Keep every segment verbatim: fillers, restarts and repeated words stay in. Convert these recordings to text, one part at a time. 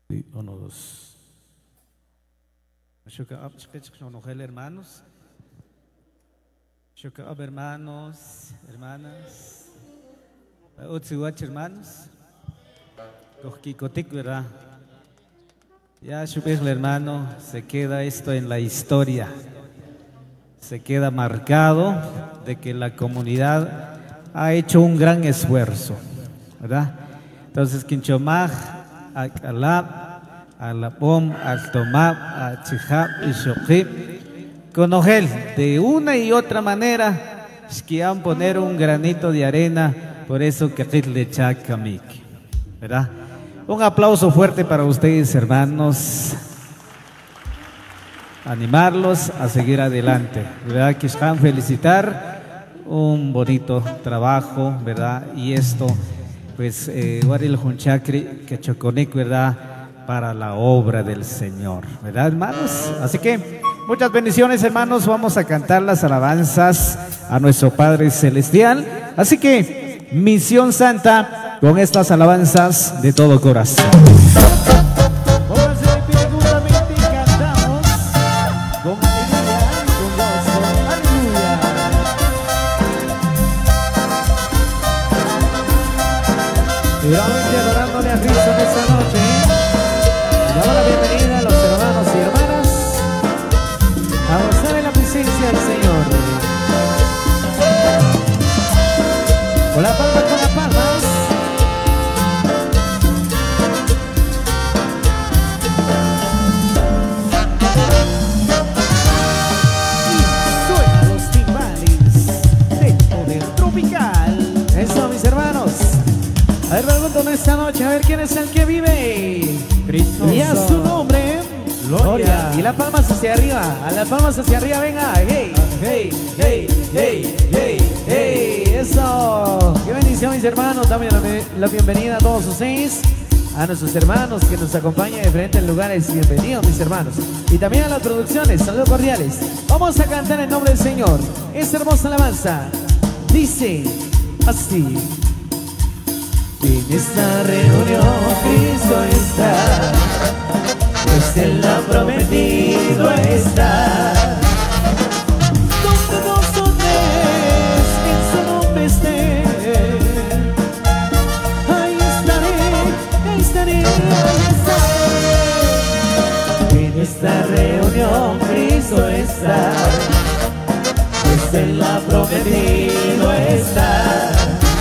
Sí, uno, dos. Hermanos, hermanos, hermanas, hermanos, ¿verdad? Ya el hermano, se queda esto en la historia, se queda marcado de que la comunidad ha hecho un gran esfuerzo, ¿verdad? Entonces, Quinchomaj, Alab, Alabom, Altomab, Achijab y Shoqib, con Ojel, de una y otra manera, esquian poner un granito de arena, por eso que le chakamik, ¿verdad? Un aplauso fuerte para ustedes, hermanos. Animarlos a seguir adelante, ¿verdad? Quishan felicitar un bonito trabajo, ¿verdad? Y esto, pues, Guaril Junchacri, que Choconek, ¿verdad? Para la obra del Señor, ¿verdad, hermanos? Así que muchas bendiciones, hermanos. Vamos a cantar las alabanzas a nuestro Padre Celestial. Así que, Misión Santa, con estas alabanzas de todo corazón. Y vamos adorándole a Cristo en esta noche. Damos la bienvenida a los hermanos y hermanas a gozar en la presencia del Señor. Con la palma, con las palmas. Y suenan los timbales del poder tropical. Eso, mis hermanos. A ver, pregunto esta noche, a ver quién es el que vive. Cristo. Y a su nombre, gloria. Y las palmas hacia arriba, a las palmas hacia arriba, venga. Hey, hey, hey, hey, hey, hey. Eso. Qué bendición, mis hermanos. Dame la, la bienvenida a todos ustedes, a nuestros hermanos que nos acompañan de diferentes lugares. Bienvenidos, mis hermanos. Y también a las producciones, saludos cordiales. Vamos a cantar en nombre del Señor esta hermosa alabanza. Dice así. En esta reunión Cristo está, pues Él ha prometido estar. Donde dos o tres en su nombre estén, ahí estaré, ahí estaré, ahí estaré. En esta reunión Cristo está, pues Él ha prometido estar.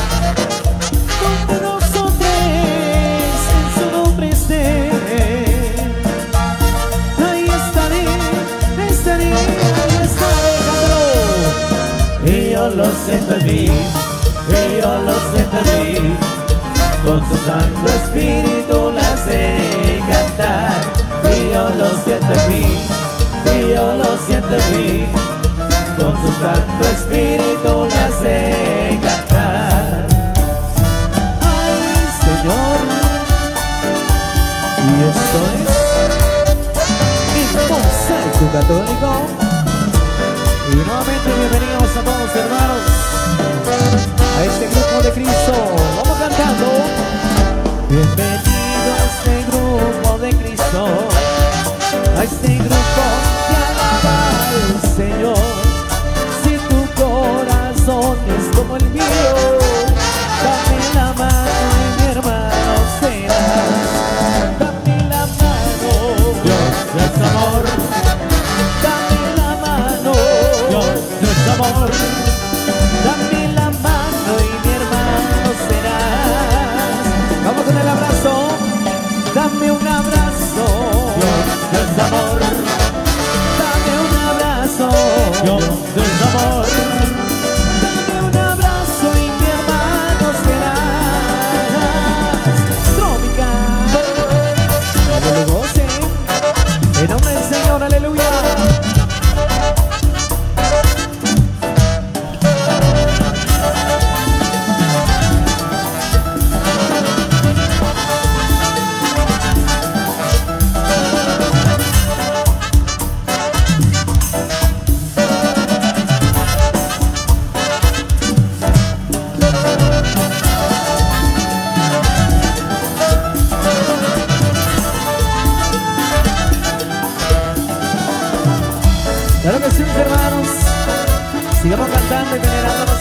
Lo siento en mí, y yo lo siento en mí, con su Santo Espíritu la hace cantar. Y yo lo siento en mí, y yo lo siento en mí, con su Santo Espíritu la hace cantar. Ay, Señor, y esto es el Mosaico Católico. Y nuevamente bienvenidos a todos, hermanos, a este grupo de Cristo. Vamos cantando. Bienvenido a este grupo de Cristo, a este grupo que alaba al Señor. Si tu corazón es como el mío, dame la mano y mi hermano serás. Dame la mano, Dios es amor. Amor,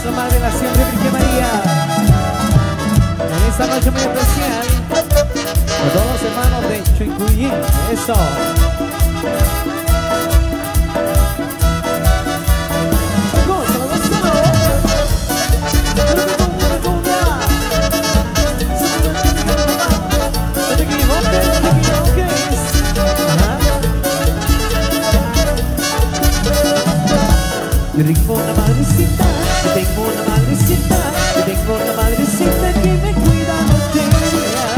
nuestra Madre, la siempre Virgen María. En esta noche muy especial, a todos los hermanos de Chuicuyín. Eso. Yo tengo una madrecita, yo tengo una madrecita, yo tengo una madrecita que me cuida noche y día.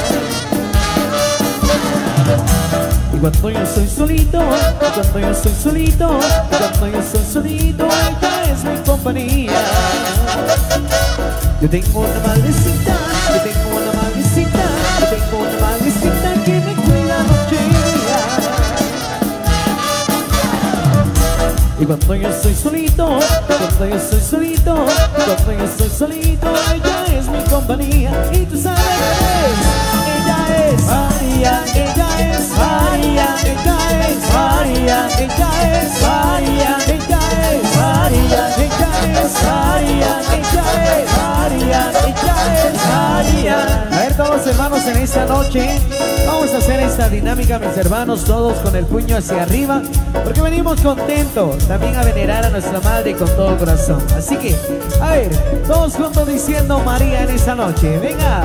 Y cuando yo soy solito, y cuando yo soy solito, y cuando yo soy solito, ella es mi compañía. Yo tengo una madrecita, yo tengo una madrecita, yo tengo una madrecita que me cuida noche y día. Y cuando yo soy solito, cuando yo soy solito, cuando yo soy solito, ella es mi compañía. Y tú sabes, ella es María, ella es María, ella es María, ella es María, ella es María, ella es María, ella es María, ella es María. A ver, todos hermanos, en esta noche vamos a hacer esta dinámica, mis hermanos, todos con el puño hacia arriba, porque venimos contentos también a venerar a nuestra Madre con todo el corazón. Así que, a ver, todos juntos diciendo María en esta noche. Venga.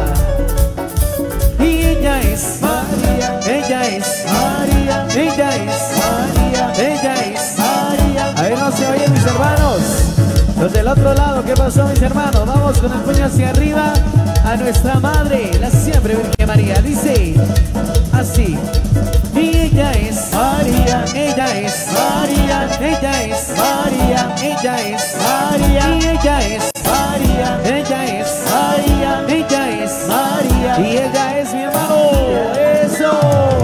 Y ella es María, ella es María, ella es María, ella es María. A ver, no se oyen, mis hermanos. Los del otro lado, ¿qué pasó, mis hermanos? Vamos con el puño hacia arriba a nuestra Madre, la siempre Virgen María. Dice así. Y ella es María, ella es María, ella es María, ella es María, y ella es María, ella es María, ella es María, y ella es mi hermano. Eso.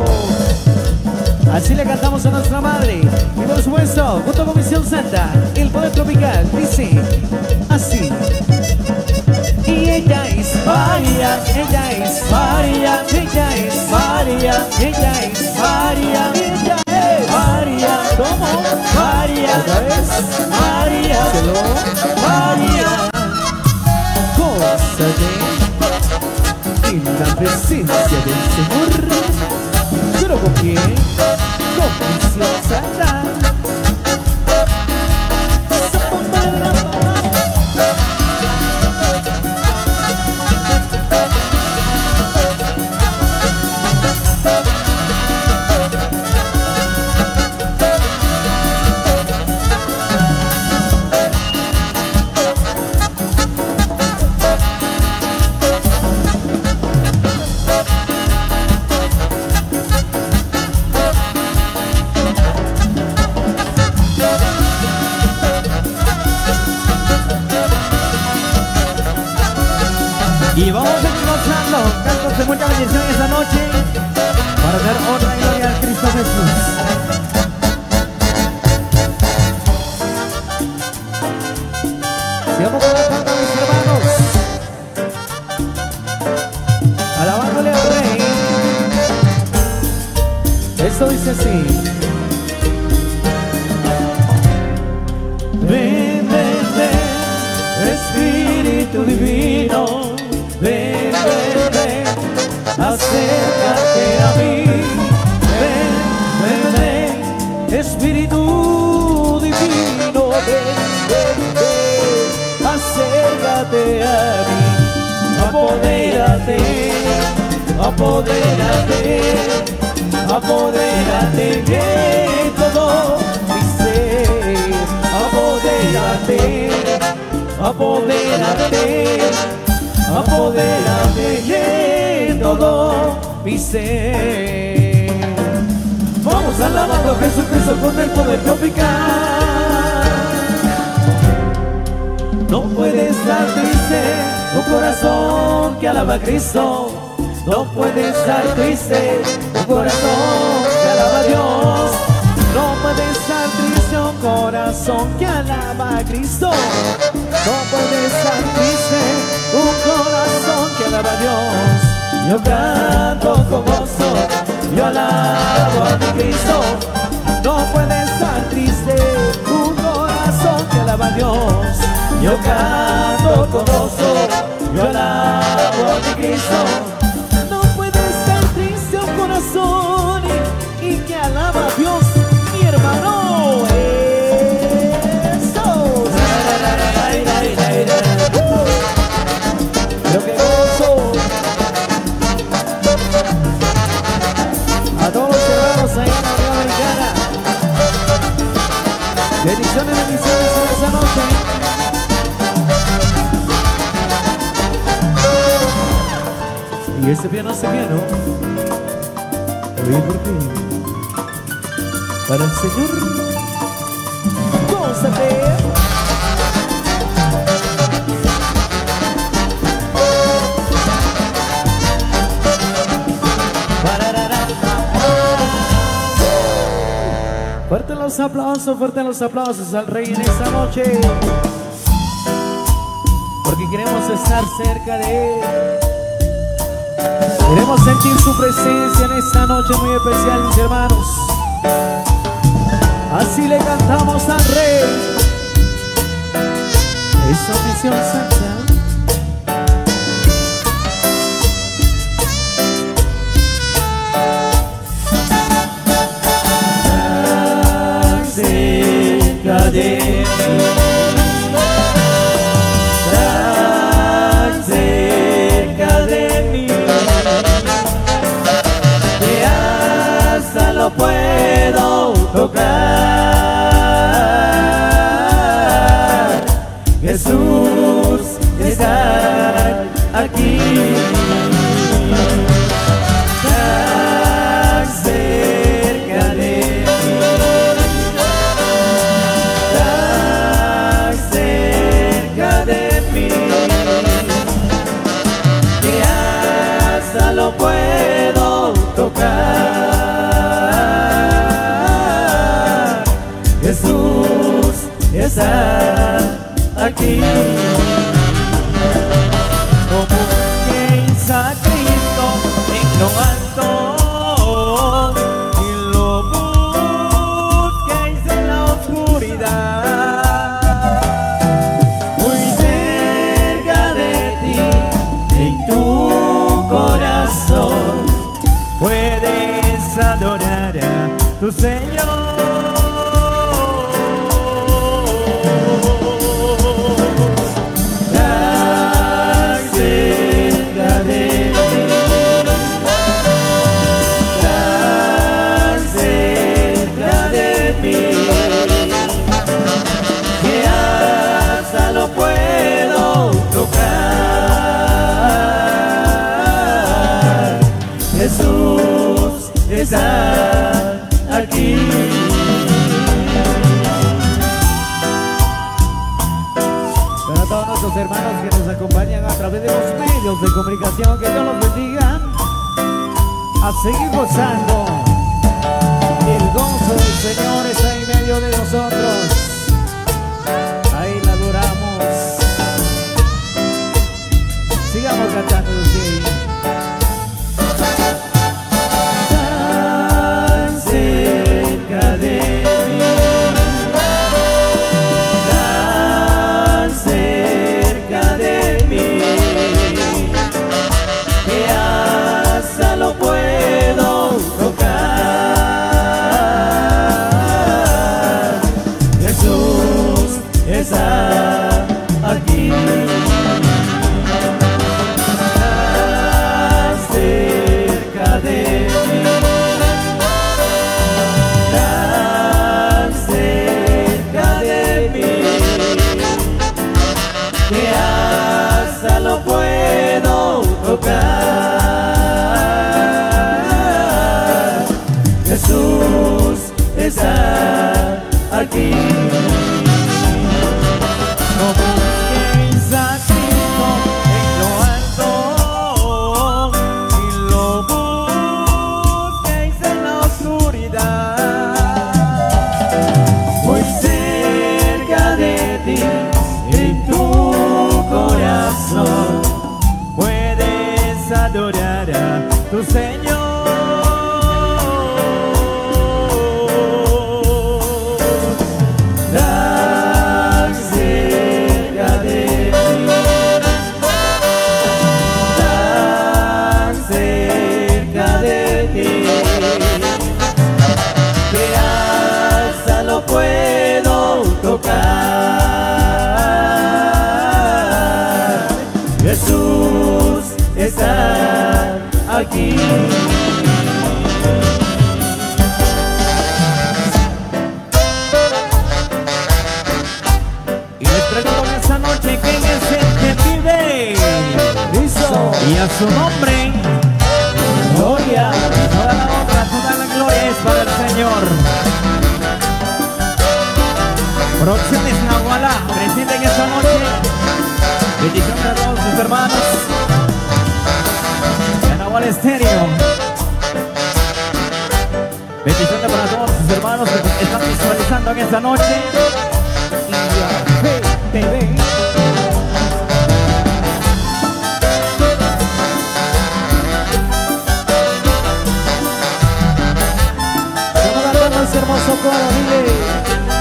Así le cantamos a nuestra Madre. Y por supuesto, junto con Misión Santa, el poder tropical, dice así. Y ella es María, ella es María, ella es María, ella es María, ella es María. ¿Cómo? María, otra vez. María, María. Cosa de en la presencia del Señor. ¿Pero con quién? Con Misión Santa. Y vamos a seguir gozando cantos de mucha bendición esta noche para dar honra y gloria al Cristo Jesús. Sigamos con la canta, mis hermanos, alabándole al Rey. Esto dice así. Ven, ven, ven, Espíritu Divino. Ven, ven, ven, acércate a mí. Ven, ven, ven, Espíritu Divino. Ven, ven, ven, acércate a mí. Apodérate, apodérate, apodérate de todo mi ser. Apodérate, apodérate, apodérate de todo mi ser. Vamos alabando a Jesucristo con el poder tropical. No puede estar triste un corazón que alaba a Cristo. No puede estar triste un corazón que alaba a Dios. No puede estar triste un corazón que alaba a Cristo. No puede estar triste un corazón que alaba a Dios. Yo canto con gozo, yo alabo a mi Cristo. No puede estar triste un corazón que alaba a Dios. Yo canto con gozo, yo alabo a mi Cristo. No puede estar triste un corazón y, y que alaba a Dios, mi hermano. Eso. Yo que gozo. A todos los hermanos ahí en la Unión Americana. Bendiciones, bendiciones en esa noche. Y este piano, este piano, hoy por ti, para el Señor, gózate. Fuerte los aplausos, fuerte los aplausos al Rey en esta noche, porque queremos estar cerca de Él. Queremos sentir su presencia en esta noche muy especial, mis hermanos. Así le cantamos al Rey. Esa misión santa. Tan cerca de mí, tan cerca de mí, lo puedo tocar. Jesús está aquí, tan cerca de mí, tan cerca de mí, que hasta lo puedo tocar. Jesús está aquí. Como busquéis a Cristo en lo alto y lo busquéis en la oscuridad, muy cerca de ti, en tu corazón, puedes adorar a tu Señor. Jesús está aquí. Para todos nuestros hermanos que nos acompañan a través de los medios de comunicación, que Dios los bendiga. A seguir gozando. El gozo del Señor está en medio de nosotros. Ahí la adoramos. Sigamos cantando, sí. Jesús está aquí. No busquéis a Cristo en lo alto y lo busquéis en la oscuridad, muy cerca de ti, en tu corazón, puedes adorar a tu Señor. Tan cerca Jesús está aquí. Y les pregunto en esta noche, ¿quién es el que vive? Listo. Y a su nombre, gloria. Toda la honra, toda la gloria es para el Señor. Producciones Nahualá, presente en esta noche. Bendición a todos sus hermanos en Nahualá Estéreo. Bendición para todos sus hermanos que están visualizando en esta noche. Y a Fe T V. Vamos a dar más hermoso coro, dile.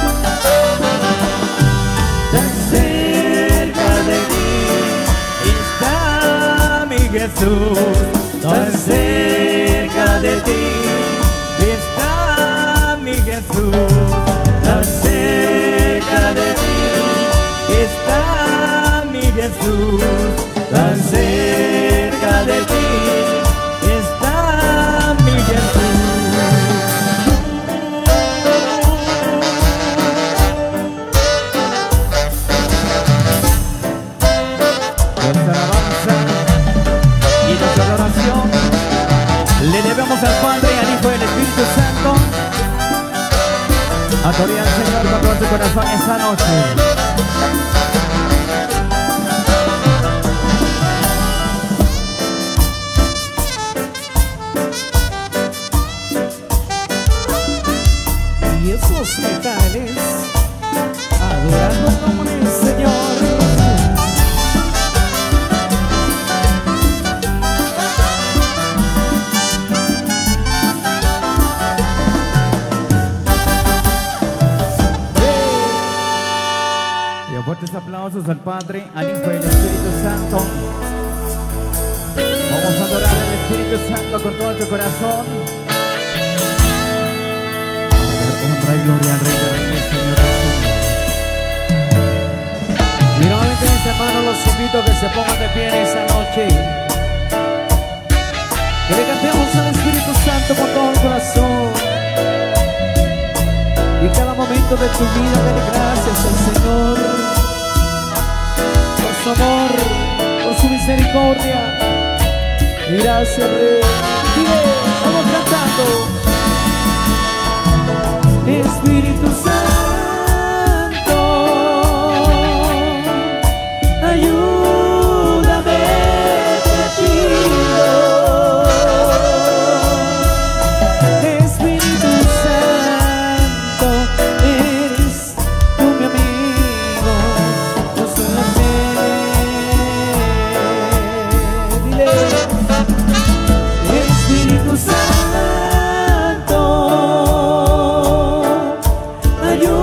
Jesús, tan cerca de ti está mi Jesús, tan cerca de ti está mi Jesús, tan cerca de ti está mi Jesús. Nuestra alabanza y nuestra adoración le debemos al Padre, al Hijo y al Espíritu Santo. Adore al Señor con todo tu corazón esta noche. Y esos metales adorando el nombre del Señor. Fuertes aplausos al Padre, al Hijo y al Espíritu Santo. Vamos a adorar al Espíritu Santo con todo tu corazón. Honra y gloria al Rey de Reyes, Señor Jesús. Y nuevamente, mis hermanos, los invito a que se pongan de pie en esta noche. Que le cantemos al Espíritu Santo con todo el corazón. Y cada momento de tu vida dale gracias al Señor por su amor, por su misericordia. Y gracias, Rey. Dile, vamos cantando. Espíritu Santo, ayúdame, te pido. Espíritu Santo, eres tú mi amigo, yo soy la fe. Dile, Espíritu Santo, ayúdame.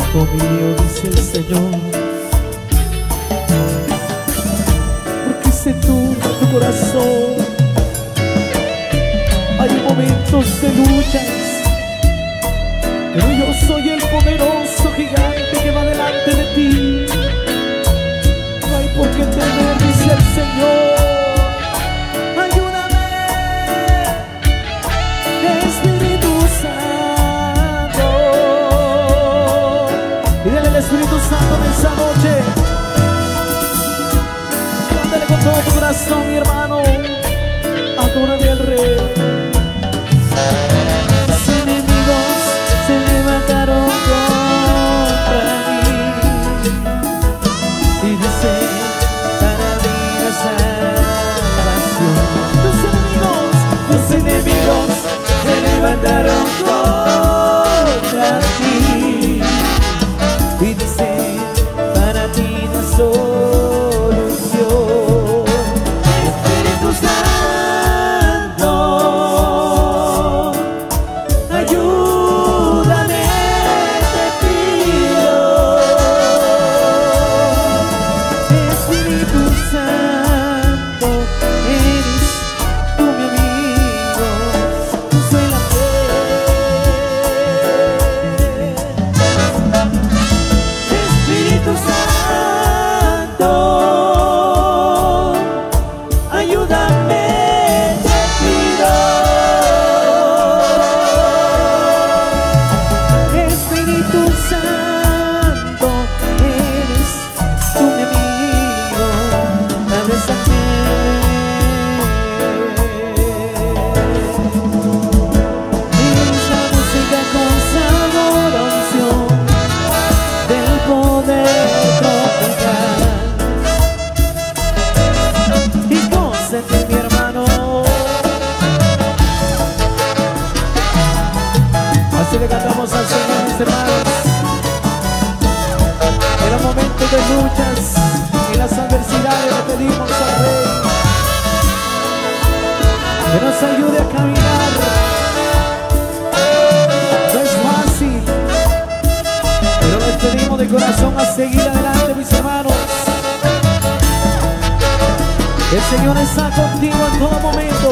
Hijo mío, dice el Señor, porque se turba tu corazón. Hay momentos de luchas, pero yo soy el poderoso gigante que va delante de ti. No hay por qué temer, dice el Señor. Ayúdame, Espíritu Santo. Pídele al Espíritu Santo en esta noche. Cántale con todo tu corazón, mi hermano. Adórale al Rey. Los enemigos se levantaron contra mí y dice, para mí la salvación. Los enemigos, los enemigos se levantaron contra ti y dice, para ti la solución. Espíritu Santo, ayúdame, te pido. Espíritu Santo, eres tú mi amigo, consuélame. Espíritu Santo, ayúdame, te pido. Espíritu Santo, eres tú mi amigo, abrázame. Es la música consagradora unción del poder tropical. Y gózate, mi hermano. Así le cantamos al Señor, mis hermanos. En los momentos de luchas y las adversidades le pedimos al Rey que nos ayude a caminar. No es fácil, pero les pedimos de corazón a seguir adelante, mis hermanos. El Señor está contigo en todo momento.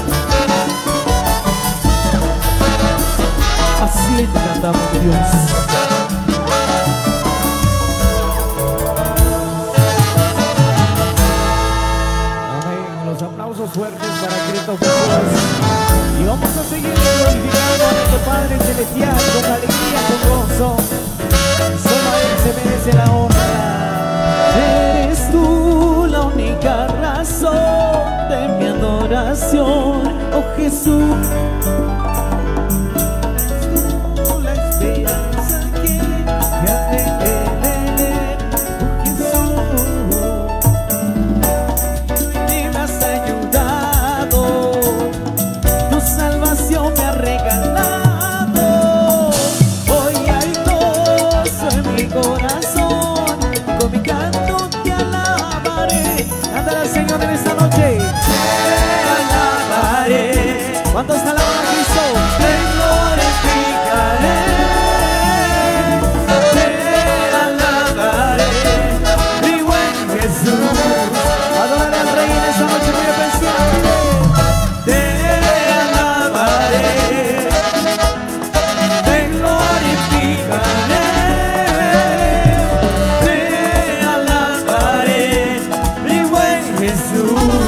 Así le cantamos, Dios. Amén. Los aplausos fuertes para Cristo Jesús. Y vamos a seguir glorificando a nuestro Padre Celestial con alegría, con gozo. Solo a Él se merece la honra. Eres tú la única razón de mi adoración, oh Jesús. La esperanza que me hace tener, oh Jesús. Y me has ayudado, tu salvación me ha regalado. Hoy hay gozo en mi corazón, y con mi canto te alabaré. Ándale al Señor en esta noche. Te alabaré. ¿Cuántos alaban a Cristo? Te glorificaré. Te alabaré, mi buen Jesús. Adórale al Rey en esta noche muy especial. Te alabaré, te glorificaré. Te alabaré, mi buen Jesús.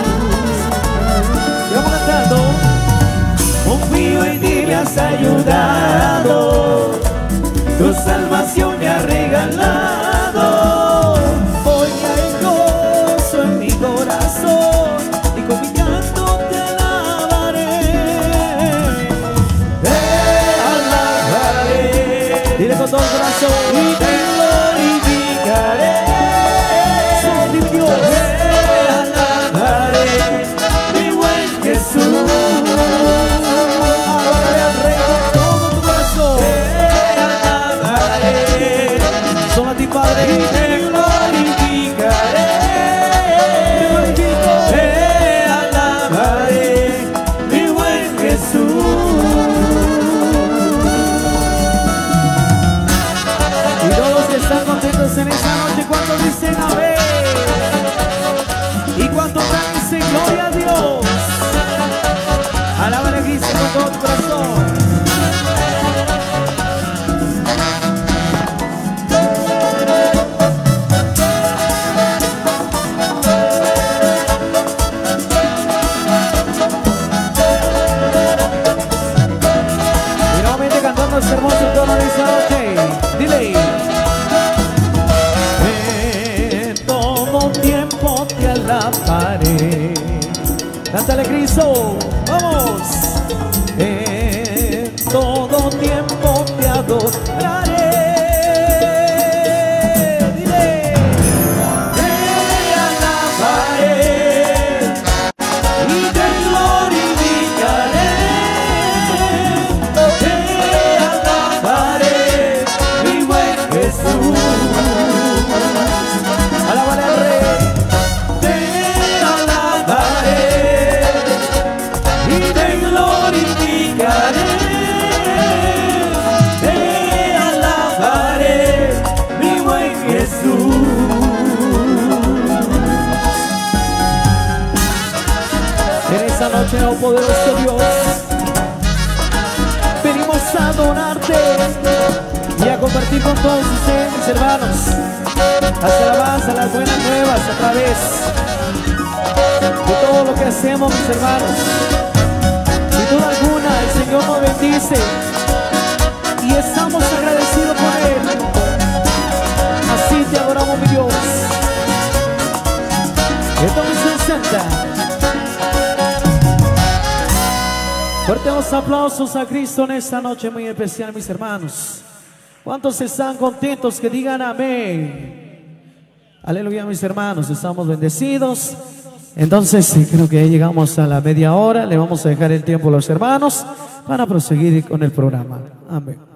Y vamos cantando. Confío en ti, me has ayudado, tu salvación me ha regalado. Hoy hay gozo en mi corazón y con mi canto te alabaré. Te alabaré, dile con todo el corazón, y te glorificaré. Soy mi Dios. Te alabaré, mi buen Jesús. Adórale al Rey con todo tu corazón. Te alabaré, solo a ti, Padre, y te glorificaré. Te glorifico. Te alabaré, mi buen Jesús. corazón. Y nuevamente cantando este hermoso tono de esta noche. Dile. En todo tiempo te alabaré. Cántale, Cristo, vamos. En todo tiempo te adoraré. Dile. Te alabaré y te glorificaré. Te alabaré, mi buen Jesús. Alábale al Rey. Te alabaré y te glorificaré, te alabaré, mi buen Jesús. En esta noche, oh poderoso Dios, venimos a adorarte y a compartir con todos ustedes, mis hermanos, las alabanzas, las buenas nuevas a través de todo lo que hacemos, mis hermanos. Sin duda alguna, el Señor nos bendice y estamos agradecidos por Él. Así te adoramos, mi Dios. Entonces, Santa. Fuerte los aplausos a Cristo en esta noche muy especial, mis hermanos. ¿Cuántos están contentos? Que digan amén. Aleluya, mis hermanos, estamos bendecidos. Entonces, sí, creo que ya llegamos a la media hora. Le vamos a dejar el tiempo a los hermanos para proseguir con el programa. Amén.